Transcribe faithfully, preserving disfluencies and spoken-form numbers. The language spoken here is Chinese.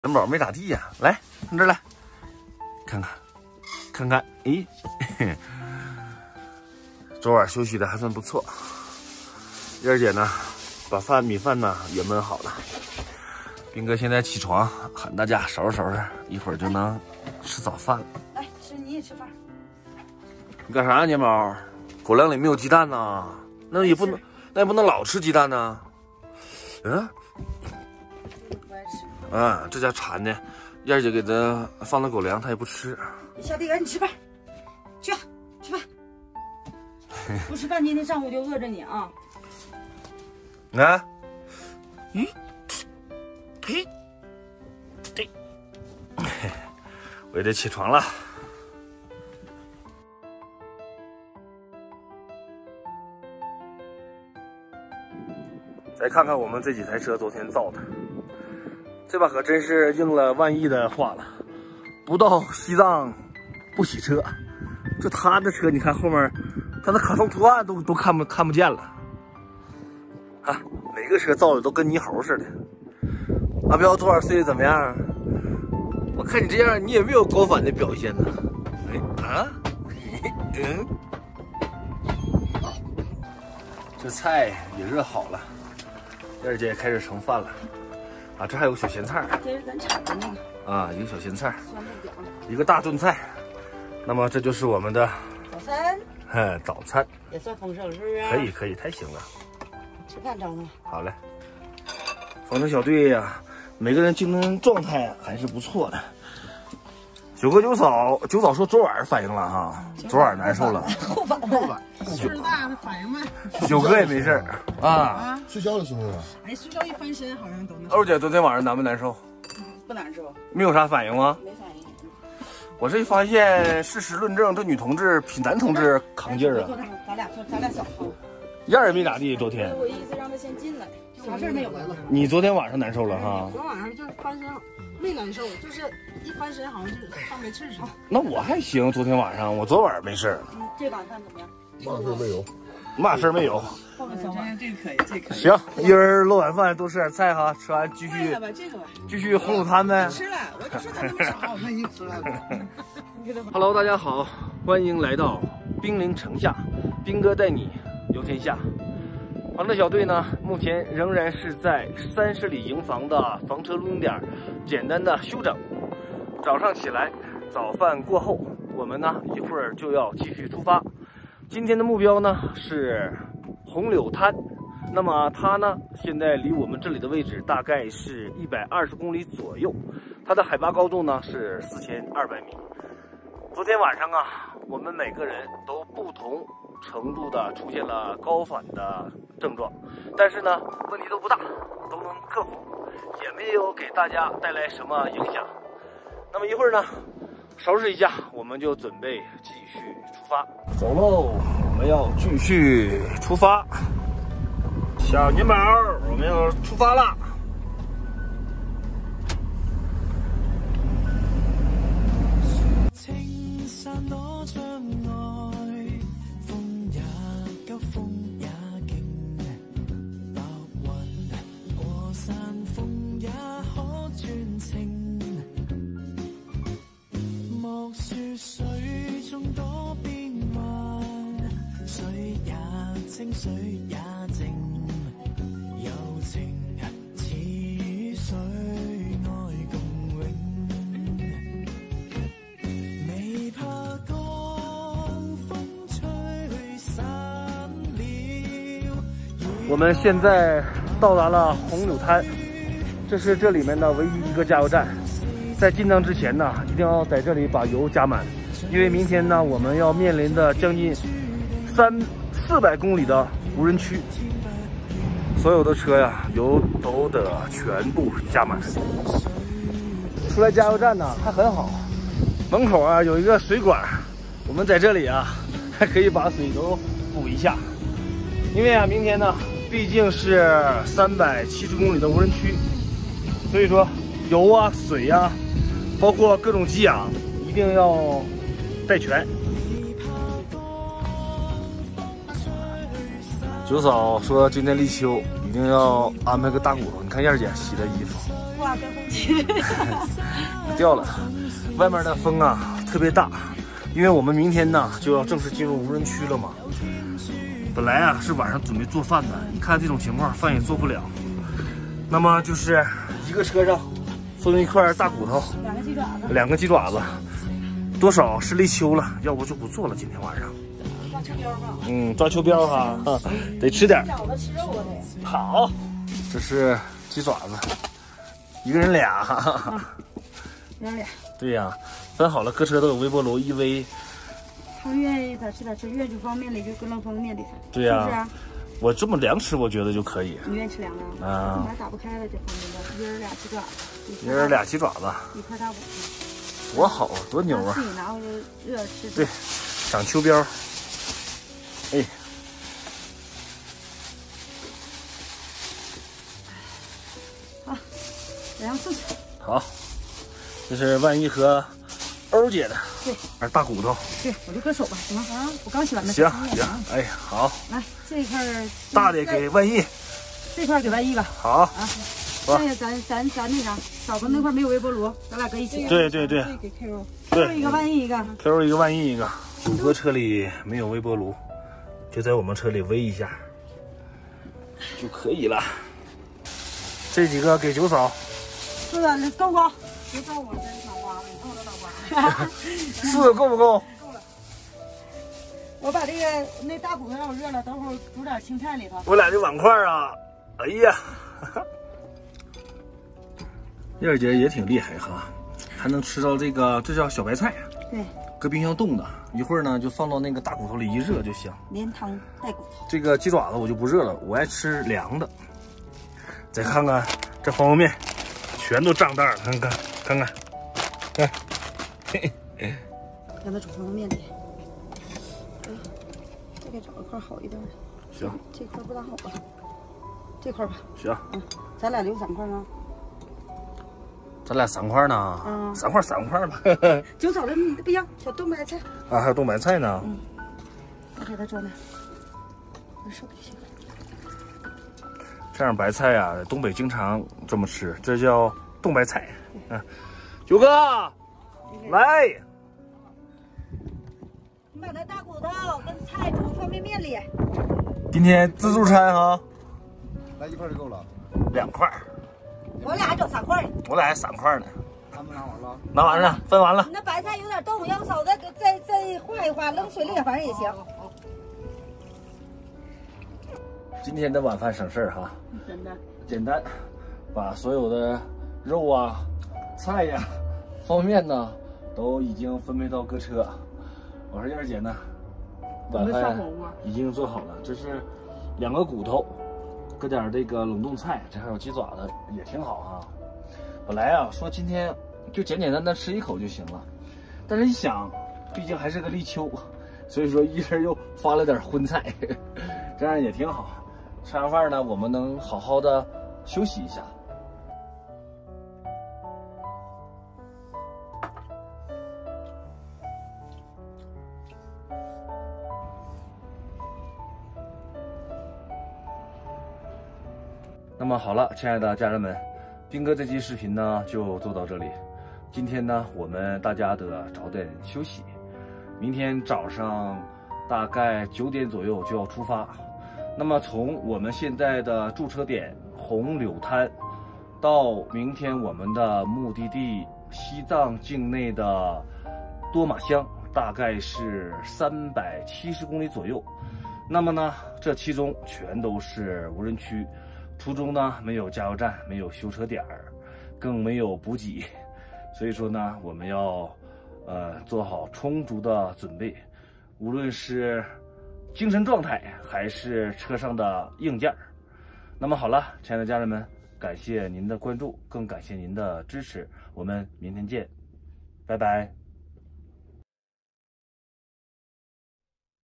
元宝没咋地呀、啊，来，从这儿来，看看，看看，咦，嘿嘿昨晚休息的还算不错。燕儿姐呢，把饭米饭呢也焖好了。兵哥现在起床，喊大家收拾收拾，一会儿就能吃早饭了。 来吃，你也吃饭。 你干啥呀，年宝？狗粮里没有鸡蛋呐，那也不能，那也不能老吃鸡蛋呢。嗯。 不爱吃。 啊，这家馋的，燕儿姐给他放的狗粮，他也不吃。 你下地赶紧吃饭，去吃饭。不吃饭，今天上午就饿着你啊！ 啊，咦，嘿，对，我也得起床了。再看看我们这几台车昨天造的，这把可真是应了万亿的话了，不到西藏不洗车。就他的车，你看后面，他的卡通图案都都看不看不见了。啊，每个车造的都跟猕猴似的。阿彪多少岁怎么样？我看你这样，你也没有高反的表现呢。哎啊，嗯，这菜也热好了，燕儿姐也开始盛饭了。啊，这还有个小咸菜。 这是咱炒的那个。 啊，一个小咸菜， 酸不表。 一个大炖菜。那么这就是我们的早餐。 哎，早餐也算丰盛，是不是？ 可以可以，太行了。 吃饭张总。 好嘞。方程小队呀、啊，每个人精神状态还是不错的。九哥九嫂，九嫂说昨晚反应了哈，昨晚难受了， 后反后反，岁数大了反应慢。 九哥也没事儿啊。 啊， 睡觉的时候啊， 哎，睡觉一翻身好像都能。 欧姐昨天晚上难不难受？ 不难受， 没有啥反应吗？ 没反应。 我这一发现，事实论证，这女同志比男同志扛劲儿啊。 咱俩咱俩小号。 燕儿也没咋地，昨天。 我意思让他先进来，啥事儿没有。 你昨天晚上难受了哈？ 昨晚上就是翻身没难受，就是一翻身好像就是上没气似的。 那我还行，昨天晚上我昨晚没事儿。 嗯，这碗饭怎么样？ 嘛事没有， 嘛事儿没有。 放个小碗， 这个可以，这可以。 行，一人漏碗饭，多吃点菜哈，吃完继续吧，这个吧， 继续红薯摊呗。 吃了，我就说他那么少，那你吃了。 Hello， 大家好，欢迎来到兵临城下，兵哥带你游天下。方程小队呢，目前仍然是在三十里营房的房车录音点简单的休整。早上起来，早饭过后，我们呢一会儿就要继续出发。今天的目标呢是红柳滩，那么它呢现在离我们这里的位置大概是一百二十公里左右，它的海拔高度呢是四千二百米。昨天晚上啊，我们每个人都不同程度的出现了高反的症状，但是呢问题都不大，都能克服，也没有给大家带来什么影响。那么一会儿呢收拾一下，我们就准备继续出发。走喽，我们要继续出发。小年宝，我们要出发了。 青山躲障礙，風也急，風也勁，白雲過山峰也可轉晴。莫說水中多變幻，水也清，水也靜，柔情似雨水愛共永。未怕江風吹散了。 我们現在到達了紅柳灘，這是這裡面的唯一一個加油站。在進藏之前呢，一定要在這裡把油加滿，因為明天呢，我們要面臨的將近三四百公里的無人區，所有的車呀，油都得全部加滿。出來加油站呢，還很好，門口啊有一個水管，我們在這裡啊，還可以把水都補一下，因為啊，明天呢，畢竟是三百七十公里的無人區，所以說油啊、水啊。包括各种给养，一定要带全。九嫂说今天立秋一定要安排个大骨头，你看燕儿姐洗的衣服， 不安啊，跟红旗。 掉了。外面的风啊特别大，因为我们明天呢就要正式进入无人区了嘛。本来啊是晚上准备做饭的，一看这种情况，饭也做不了。那么就是一个车上分一块大骨头， 两个鸡爪子， 两个鸡爪子，多少是立秋了，要不就不做了。今天晚上， 抓秋膘吧。 嗯，抓秋膘哈，啊，得吃点。 饺子吃肉啊得。 好，这是鸡爪子，一个人俩。哈哈一人俩。 对呀、啊，分好了，各车都有微波炉，一微。 他们愿意咋吃咋吃，愿意煮方便面的就搁冷方便面里头。 对呀、啊， 是不是啊？ 我这么凉吃，我觉得就可以。 你愿意吃凉的啊？ 这玩意打不开了，这方便面，一人俩鸡爪子， 一人俩鸡爪子， 一块大骨头， 多好，多牛啊！ 自己拿回来热着吃。 对，长秋膘。哎， 好，来上送去。 好，这是万一和欧姐的， 对， 还是大骨头。 对，我就搁手吧，行吗？啊，我刚洗完的。 行行，哎，好。 来，这一块大的给万一， 这块给万一吧。 好。 啊，剩下咱咱咱那啥，嫂子那块没有微波炉，咱俩搁一起。 对对对。 给 Q。 对，一个万一一个。 Q 一个万一一个。虎哥车里没有微波炉，就在我们车里煨一下就可以了。这几个给九嫂。 是的，够不够？ 别到我这脑瓜了，你够了脑瓜。 四够不够？ 够了。我把这个那大骨头让我热了，等会儿煮点青菜里头。 我俩这碗筷啊，哎呀，燕儿姐也挺厉害哈，还能吃到这个，这叫小白菜。 对。 搁冰箱冻的，一会儿呢就放到那个大骨头里一热就香。 连汤带骨头。 这个鸡爪子我就不热了，我爱吃凉的。再看看这方便面。全都胀袋了，看看看看，看，嘿嘿， 让它煮方便面去。哎，再给找一块好一点的。 行， 这块不大好吧？这块吧。 行。 嗯，咱俩留三块呢。 咱俩三块呢。嗯。三块三块吧。 九嫂子，你的不一样，小冬白菜。 啊，还有冬白菜呢。 嗯。我给他装点，我手就行了。 这样白菜呀、啊，东北经常这么吃，这叫冻白菜。嗯，九哥，来， 你把那大骨头跟菜煮方便面里。 今天自助餐哈， 来一块就够了， 两块。 我俩还整三块呢。 我俩还三块呢。 他们拿完了， 拿完了，分完了。 那白菜有点冻，要不嫂子再再化一化，扔水里反正也行。 今天的晚饭省事儿哈， 真的简单，把所有的肉啊、菜呀、方便面呢都已经分配到各车。我说燕儿姐呢，晚饭已经做好了，这是两个骨头，搁点这个冷冻菜，这还有鸡爪子，也挺好哈。本来啊说今天就简简单单吃一口就行了，但是一想，毕竟还是个立秋，所以说一人又发了点荤菜，这样也挺好。吃完饭呢，我们能好好的休息一下。那么好了，亲爱的家人们，斌哥这期视频呢就做到这里。今天呢，我们大家得早点休息，明天早上大概九点左右就要出发。那么从我们现在的驻车点红柳滩，到明天我们的目的地西藏境内的多玛乡，大概是三百七十公里左右。那么呢，这其中全都是无人区，途中呢没有加油站，没有修车点儿，更没有补给，所以说呢，我们要呃做好充足的准备，无论是精神状态还是车上的硬件。那么好了，亲爱的家人们，感谢您的关注，更感谢您的支持，我们明天见，拜拜。